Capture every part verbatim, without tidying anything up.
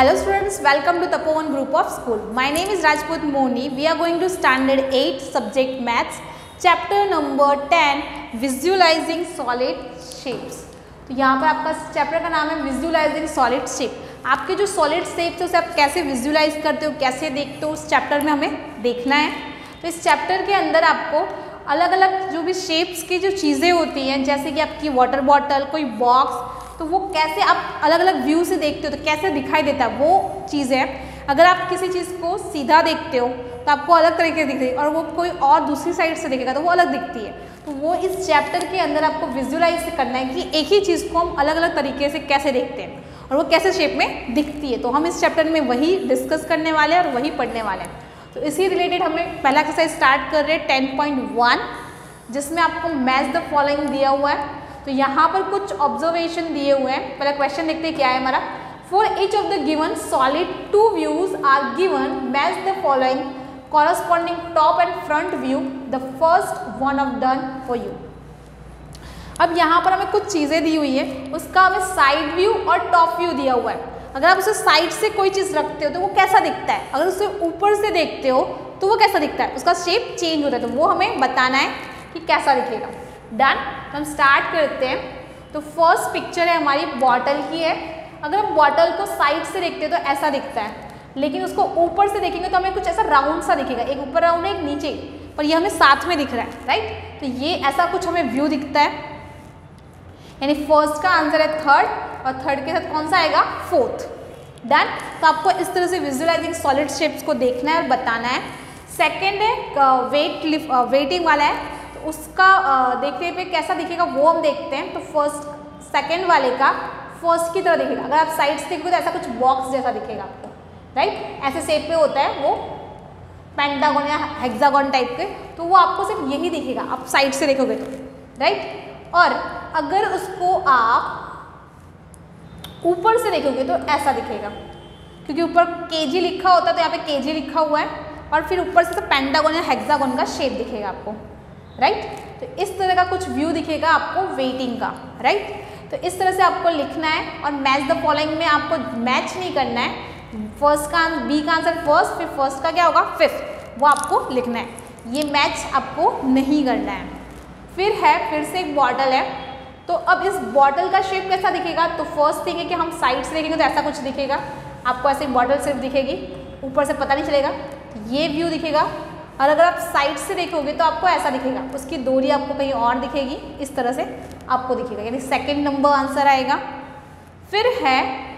Hello students, welcome to Tapovan Group of School. My name is Rajput Moni. We are going to standard eight subject maths, chapter number ten, visualizing solid shapes. तो यहाँ पर आपका chapter का नाम है visualising solid shape. आपके जो solid shapes है उसे आप कैसे विजुअलाइज करते हो, कैसे देखते हो, उस चैप्टर में हमें देखना है. तो इस चैप्टर के अंदर आपको अलग अलग जो भी शेप्स की जो चीज़ें होती हैं, जैसे कि आपकी वाटर बॉटल, कोई बॉक्स, तो वो कैसे आप अलग अलग व्यू से देखते हो तो कैसे दिखाई देता है वो चीज़ है. अगर आप किसी चीज़ को सीधा देखते हो तो आपको अलग तरीके से दिखती है, और वो कोई और दूसरी साइड से देखेगा तो वो अलग दिखती है. तो वो इस चैप्टर के अंदर आपको विजुअलाइज करना है कि एक ही चीज़ को हम अलग अलग तरीके से कैसे देखते हैं और वो कैसे शेप में दिखती है. तो हम इस चैप्टर में वही डिस्कस करने वाले हैं और वही पढ़ने वाले हैं. तो इसी रिलेटेड हमें पहला एक्सरसाइज स्टार्ट कर रहे हैं टेन पॉइंट वन, जिसमें आपको मैच द फॉलोइंग दिया हुआ है. तो यहाँ पर कुछ ऑब्जर्वेशन दिए हुए हैं. पहला क्वेश्चन देखते हैं क्या है हमारा. For each of the given solid two views are given, match the following corresponding top and front view, the first one of done for you. अब यहाँ पर हमें कुछ चीज़ें दी हुई है, उसका हमें साइड व्यू और टॉप व्यू दिया हुआ है. अगर आप उसे साइड से कोई चीज़ रखते हो तो वो कैसा दिखता है, अगर उसे ऊपर से देखते हो तो वो कैसा दिखता है, उसका शेप चेंज होता है. तो वो हमें बताना है कि कैसा दिखेगा. डन. तो हम स्टार्ट करते हैं. तो फर्स्ट पिक्चर है हमारी बॉटल की है. अगर हम बॉटल को साइड से देखते हैं तो ऐसा दिखता है, लेकिन उसको ऊपर से देखेंगे तो हमें कुछ ऐसा राउंड सा दिखेगा. एक ऊपर राउंड है, एक नीचे, पर ये हमें साथ में दिख रहा है. राइट. तो ये ऐसा कुछ हमें व्यू दिखता है. यानी फर्स्ट का आंसर है थर्ड, और थर्ड के साथ कौन सा आएगा, फोर्थ. डन. तो आपको इस तरह से विजुअलाइजिंग सॉलिड शेप्स को देखना है और बताना है. सेकेंड है वेट लिफ्ट, वेटिंग वाला है. उसका देखने पे कैसा दिखेगा वो हम देखते हैं. तो फर्स्ट सेकंड वाले का फर्स्ट की तरह दिखेगा. अगर आप साइड से देखोगे तो ऐसा कुछ बॉक्स जैसा दिखेगा आपको. राइट. ऐसे शेप में होता है वो, पेंटागन या हेक्सागन टाइप के. तो वो आपको सिर्फ यही दिखेगा आप साइड से देखोगे तो. राइट. और अगर उसको आप ऊपर से देखोगे तो ऐसा दिखेगा, क्योंकि ऊपर केजी लिखा होता है तो यहाँ पे केजी लिखा हुआ है, और फिर ऊपर से तो पेंटागन या हेक्सागन का शेप दिखेगा आपको. Right right? तो इस तरह का कुछ व्यू दिखेगा आपको वेटिंग का. Right right? तो इस तरह से आपको लिखना है, और मैच द फॉलोइंग में आपको मैच नहीं करना है. फर्स्ट का बी का आंसर फर्स्ट, फिर फर्स्ट का क्या होगा फिफ्थ, वो आपको लिखना है. ये मैच आपको नहीं करना है. फिर है फिर से एक बॉटल है. तो अब इस बॉटल का शेप कैसा दिखेगा. तो फर्स्ट थिंग है कि हम साइड से देखेंगे तो ऐसा कुछ दिखेगा आपको. ऐसे बॉटल सिर्फ दिखेगी, ऊपर से पता नहीं चलेगा. ये व्यू दिखेगा. और अगर आप साइड से देखोगे तो आपको ऐसा दिखेगा, उसकी दूरी आपको कहीं और दिखेगी. इस तरह से आपको दिखेगा, यानी सेकंड नंबर आंसर आएगा. फिर है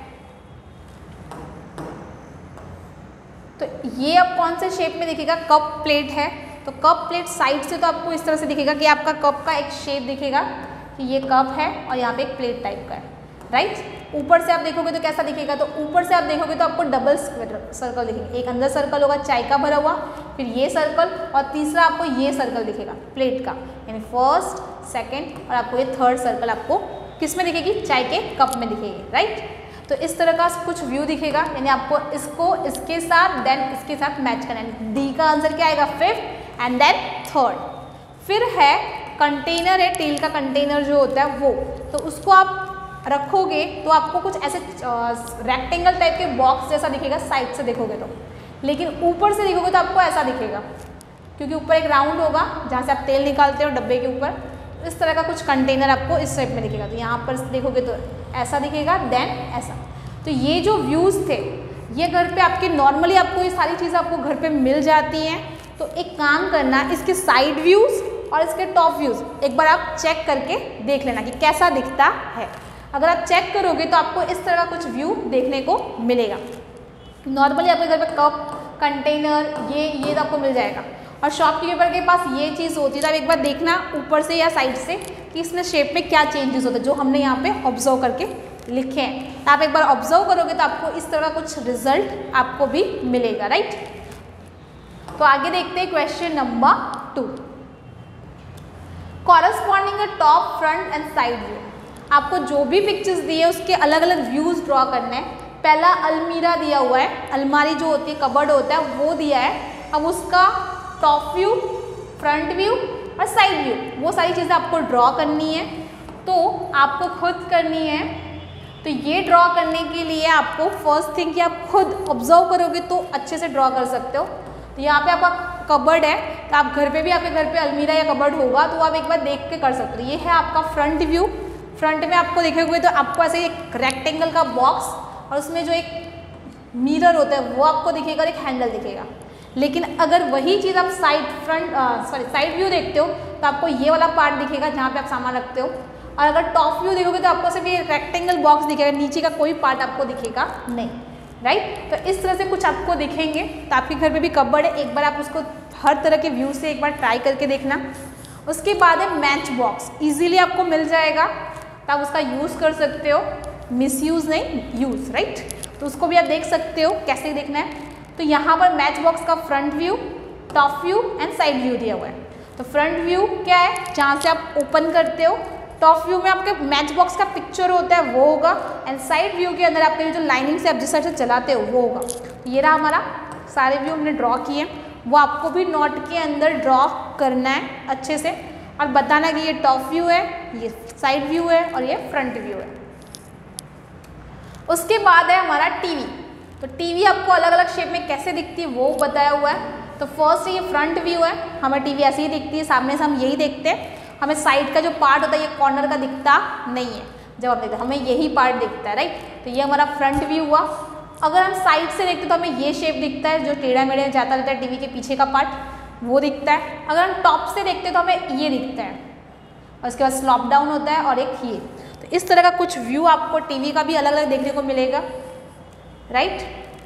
तो ये अब कौन से शेप में दिखेगा, कप प्लेट है. तो कप प्लेट साइड से तो आपको इस तरह से दिखेगा कि आपका कप का एक शेप दिखेगा कि ये कप है और यहाँ पे एक प्लेट टाइप का है. राइट. ऊपर से आप देखोगे तो कैसा दिखेगा. तो ऊपर से आप देखोगे तो आपको डबल सर्कल दिखेंगे. एक अंदर सर्कल होगा चाय का भरा हुआ, फिर ये सर्कल, और तीसरा आपको ये सर्कल दिखेगा प्लेट का. यानी फर्स्ट, सेकंड, और आपको ये थर्ड सर्कल आपको किस में दिखेगी, चाय के कप में दिखेगी. राइट. तो इस तरह का कुछ व्यू दिखेगा. यानी आपको इसको इसके साथ देन इसके साथ मैच करना है. डी का आंसर क्या आएगा, फिफ्थ, एंड देन थर्ड. फिर है कंटेनर है, टील का कंटेनर जो होता है वो. तो उसको आप रखोगे तो आपको कुछ ऐसे रेक्टेंगल टाइप के बॉक्स जैसा दिखेगा साइड से देखोगे तो, लेकिन ऊपर से देखोगे तो आपको ऐसा दिखेगा, क्योंकि ऊपर एक राउंड होगा जहाँ से आप तेल निकालते हो डब्बे के ऊपर. इस तरह का कुछ कंटेनर आपको इस शेप में दिखेगा. तो यहाँ पर देखोगे तो ऐसा दिखेगा, देन ऐसा. तो ये जो व्यूज़ थे ये घर पे आपके नॉर्मली आपको ये सारी चीज़ें आपको घर पे मिल जाती हैं. तो एक काम करना, इसके साइड व्यूज़ और इसके टॉप व्यूज़ एक बार आप चेक करके देख लेना कि कैसा दिखता है. अगर आप चेक करोगे तो आपको इस तरह का कुछ व्यू देखने को मिलेगा. नॉर्मली आपके घर पे कप, कंटेनर, ये ये तो आपको मिल जाएगा. और शॉपकीपर के पास ये चीज़ होती है. तो आप एक बार देखना ऊपर से या साइड से कि इसमें शेप में क्या चेंजेस होते हैं, जो हमने यहाँ पे ऑब्जर्व करके लिखे हैं. तो आप एक बार ऑब्जर्व करोगे तो आपको इस तरह का कुछ रिजल्ट आपको भी मिलेगा. राइट. तो आगे देखते हैं question number two. Corresponding top, front and side view. आपको जो भी पिक्चर्स दिए है उसके अलग अलग व्यूज़ ड्रॉ करने हैं. पहला अलमीरा दिया हुआ है, अलमारी जो होती है, कबर्ड होता है, वो दिया है. अब उसका टॉप व्यू, फ्रंट व्यू और साइड व्यू, वो सारी चीज़ें आपको ड्रॉ करनी है. तो आपको खुद करनी है. तो ये ड्रॉ करने के लिए आपको फर्स्ट थिंग कि आप खुद ऑब्जर्व करोगे तो अच्छे से ड्रॉ कर सकते हो। तो यहाँ पे आपका कबर्ड है, तो आप घर पे भी आपके घर पे अलमीरा या कबर्ड होगा तो आप एक बार देख के कर सकते हो। ये है आपका फ्रंट व्यू। फ्रंट में आपको देखेंगे तो आपको ऐसे एक रेक्टेंगल का बॉक्स और उसमें जो एक मिरर होता है वो आपको दिखेगा और एक हैंडल दिखेगा। लेकिन अगर वही चीज़ आप side front sorry side view देखते हो तो आपको ये वाला पार्ट दिखेगा जहाँ पे आप सामान रखते हो, और अगर टॉप व्यू देखोगे तो आपको सिर्फ ये रेक्टेंगल बॉक्स दिखेगा, नीचे का कोई पार्ट आपको दिखेगा नहीं, राइट। तो इस तरह से कुछ आपको दिखेंगे। तो आपके घर पे भी कबर्ड है, एक बार आप उसको हर तरह के व्यू से एक बार ट्राई करके देखना। उसके बाद है मैच बॉक्स, ईजिली आपको मिल जाएगा तो आप उसका यूज़ कर सकते हो, मिसयूज़ नहीं, यूज़, राइट। तो उसको भी आप देख सकते हो कैसे देखना है। तो यहाँ पर मैच बॉक्स का front view, top view and side view दिया हुआ है। तो फ्रंट व्यू क्या है, जहाँ से आप ओपन करते हो। टॉप व्यू में आपके मैच बॉक्स का पिक्चर होता है वो होगा, एंड साइड व्यू के अंदर आपके जो लाइनिंग से आप जिस साइड से चलाते हो वो होगा। ये रहा हमारा सारे व्यू हमने ड्रॉ किए, वो आपको भी नोट के अंदर ड्रॉ करना है अच्छे से और बताना कि ये टॉप व्यू है, ये साइड व्यू है और ये फ्रंट व्यू है। उसके बाद है हमारा टीवी। तो टीवी आपको अलग अलग शेप में कैसे दिखती है वो बताया हुआ है। तो फर्स्ट ये फ्रंट व्यू है, हमें टीवी ऐसे ही दिखती है, सामने से हम यही देखते हैं। हमें साइड का जो पार्ट होता है ये कॉर्नर का दिखता नहीं है, जब आप देखते हैं हमें यही पार्ट दिखता है, राइट। तो ये हमारा फ्रंट व्यू हुआ। अगर हम साइड से देखते तो हमें ये शेप दिखता है, जो टेढ़ा मेढ़ा जाता रहता है टीवी के पीछे का पार्ट, वो दिखता है। अगर हम टॉप से देखते तो हमें ये दिखता है, और उसके बाद स्लॉप डाउन होता है और एक ये। तो इस तरह का कुछ व्यू आपको टीवी का भी अलग अलग देखने को मिलेगा, राइट।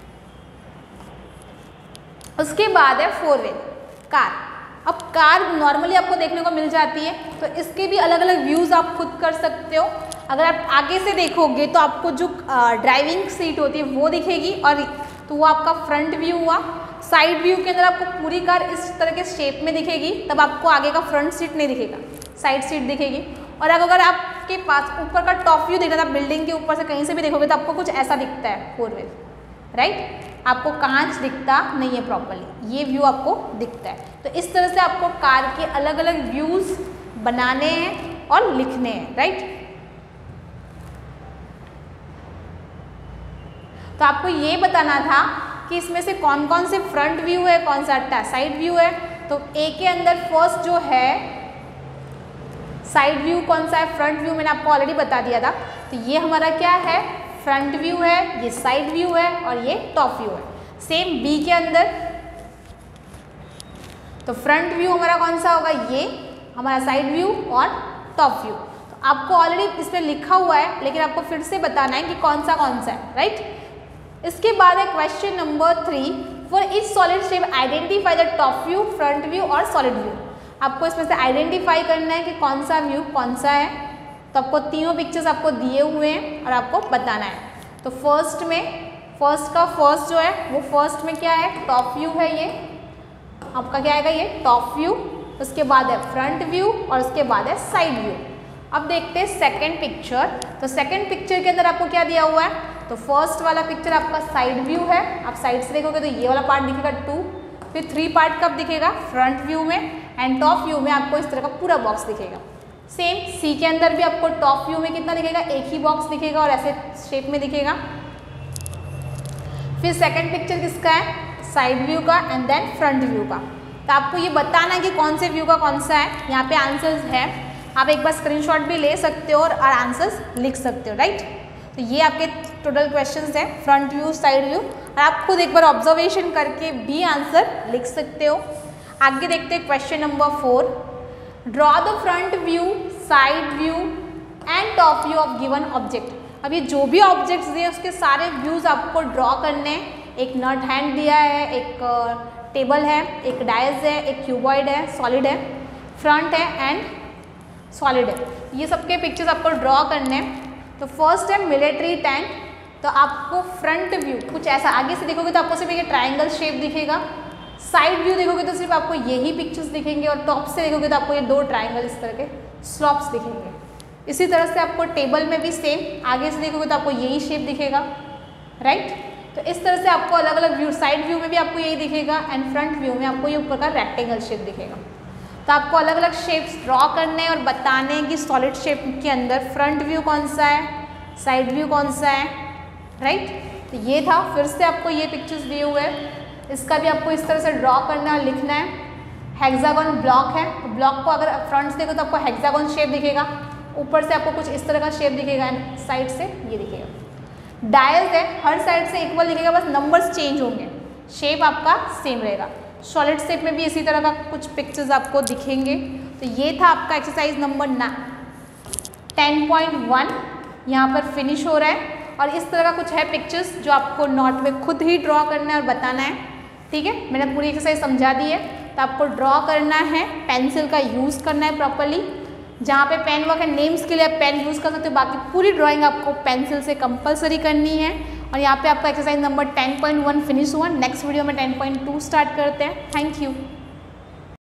उसके बाद है फोर व्हील कार। अब कार नॉर्मली आपको देखने को मिल जाती है, तो इसके भी अलग अलग व्यूज़ आप खुद कर सकते हो। अगर आप आगे से देखोगे तो आपको जो ड्राइविंग सीट होती है वो दिखेगी, और तो वो आपका फ्रंट व्यू हुआ। साइड व्यू के अंदर आपको पूरी कार इस तरह के शेप में दिखेगी, तब आपको आगे का फ्रंट सीट नहीं दिखेगा, साइड सीट दिखेगी। और अगर आपके पास ऊपर का टॉप व्यू देखना था, बिल्डिंग के ऊपर से कहीं से भी देखोगे तो आपको कुछ ऐसा दिखता है फोर व्हील, राइट। आपको कांच दिखता नहीं है प्रॉपर्ली, ये व्यू आपको दिखता है। तो इस तरह से आपको कार के अलग अलग व्यूज़ बनाने हैं और लिखने हैं, राइट। तो आपको ये बताना था कि इसमें से कौन कौन से फ्रंट व्यू है, कौन सा साइड व्यू है। तो ए के अंदर फर्स्ट जो है साइड व्यू कौन सा है, फ्रंट व्यू मैंने आपको ऑलरेडी बता दिया था। तो ये हमारा क्या है, फ्रंट व्यू है, ये साइड व्यू है और ये टॉप व्यू है। सेम बी के अंदर तो फ्रंट व्यू हमारा कौन सा होगा, ये हमारा साइड व्यू और टॉप व्यू। तो आपको ऑलरेडी इसमें लिखा हुआ है, लेकिन आपको फिर से बताना है कि कौन सा कौन सा है, राइट। इसके बाद है question number three, for each solid shape identify the top view, front view और सॉलिड व्यू। आपको इसमें से आइडेंटिफाई करना है कि कौन सा व्यू कौन सा है। तो आपको तीनों पिक्चर्स आपको दिए हुए हैं और आपको बताना है। तो फर्स्ट में फर्स्ट का फर्स्ट जो है वो फर्स्ट में क्या है, टॉप व्यू है, ये आपका क्या आएगा, ये टॉप व्यू। उसके बाद है फ्रंट व्यू और उसके बाद है साइड व्यू। अब देखते हैं सेकंड पिक्चर। तो सेकंड पिक्चर के अंदर आपको क्या दिया हुआ है, तो फर्स्ट वाला पिक्चर आपका साइड व्यू है। आप साइड से देखोगे तो ये वाला पार्ट दिखेगा टू, फिर थ्री पार्ट कब दिखेगा, फ्रंट व्यू में, एंड टॉप व्यू में आपको इस तरह का पूरा बॉक्स दिखेगा। सेम सी के अंदर भी आपको टॉप व्यू में कितना दिखेगा, एक ही बॉक्स दिखेगा और ऐसे शेप में दिखेगा। फिर सेकंड पिक्चर किसका है, साइड व्यू का एंड देन फ्रंट व्यू का। तो आपको ये बताना है कि कौन से व्यू का कौन सा है। यहाँ पे आंसर्स है, आप एक बार स्क्रीनशॉट भी ले सकते हो और आंसर्स लिख सकते हो, राइट। तो ये आपके टोटल क्वेश्चंस हैं, फ्रंट व्यू, साइड व्यू, और आप खुद एक बार ऑब्जर्वेशन करके भी आंसर लिख सकते हो। आगे देखते हैं question number four, draw the front view, side view and top view of given object. अब ये जो भी ऑब्जेक्ट्स दिए उसके सारे व्यूज़ आपको ड्रॉ करने हैं। एक नट हैंड दिया है, एक टेबल है, एक डायस है, एक क्यूबॉइड है, सॉलिड है, फ्रंट है एंड सॉलिड है। ये सबके पिक्चर्स आपको ड्रॉ करने हैं। तो फर्स्ट है मिलिट्री टैंक। तो आपको फ्रंट व्यू कुछ ऐसा, आगे से देखोगे तो आपको सिर्फ एक ट्रायंगल शेप दिखेगा, साइड व्यू देखोगे तो सिर्फ आपको यही पिक्चर्स दिखेंगे, और टॉप से देखोगे तो आपको ये दो ट्रायंगल इस तरह के स्लॉप्स दिखेंगे। इसी तरह से आपको टेबल में भी सेम, आगे से देखोगे तो आपको यही शेप दिखेगा, राइट। तो इस तरह से आपको अलग अलग व्यू, साइड व्यू में भी आपको यही दिखेगा एंड फ्रंट व्यू में आपको ये ऊपर का रेक्टेंगल शेप दिखेगा। तो आपको अलग अलग शेप्स ड्रॉ करने और बताने कि सॉलिड शेप के अंदर फ्रंट व्यू कौन सा है, साइड व्यू कौन सा है, राइट right? तो ये था, फिर से आपको ये पिक्चर्स दिए हुए हैं, इसका भी आपको इस तरह से ड्रॉ करना और लिखना है। हेक्सागन ब्लॉक है, तो ब्लॉक को अगर फ्रंट से देखो तो आपको हेक्सागन शेप दिखेगा, ऊपर से आपको कुछ इस तरह का शेप दिखेगा एंड साइड से ये दिखेगा। डायल्स है, हर साइड से इक्वल दिखेगा, बस नंबर्स चेंज होंगे, शेप आपका सेम रहेगा। सॉलिड शेप में भी इसी तरह का कुछ पिक्चर्स आपको दिखेंगे। तो ये था आपका एक्सरसाइज नंबर ना टेन पॉइंट वन, यहाँ पर फिनिश हो रहा है। और इस तरह का कुछ है पिक्चर्स जो आपको नोट में खुद ही ड्रॉ करना है और बताना है, ठीक है। मैंने पूरी एक्सरसाइज समझा दी है, तो आपको ड्रॉ करना है, पेंसिल का यूज़ करना है प्रॉपरली। जहाँ पे पेन वर्क है, नेम्स के लिए आप पेन यूज़ कर सकते हो, बाकी पूरी ड्राइंग आपको पेंसिल से कंपलसरी करनी है। और यहाँ पे आपका exercise number ten point one finish हुआ। नेक्स्ट वीडियो में टेन पॉइंट टू स्टार्ट करते हैं। Thank you.